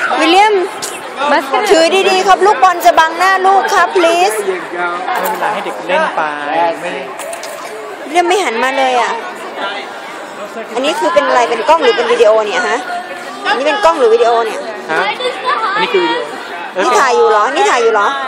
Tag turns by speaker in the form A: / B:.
A: วิลเลียมถือดีๆครับลูกบอลจะบังหน้าลูกครับ please
B: ไม่เป็นไรให้เด็กเล่นไปไม่
A: วิลเลียมไม่หันมาเลยอ่ะอันนี้คือเป็นอะไรเป็นกล้องหรือเป็นวิดีโอเนี่ยฮะอันนี้เป็นกล้องหรือวิดีโอเนี่ย
B: ฮะอันนี้คือวิดีโอ
A: นี่ถ่ายอยู่เหรอนี่ถ่ายอยู่เหรอ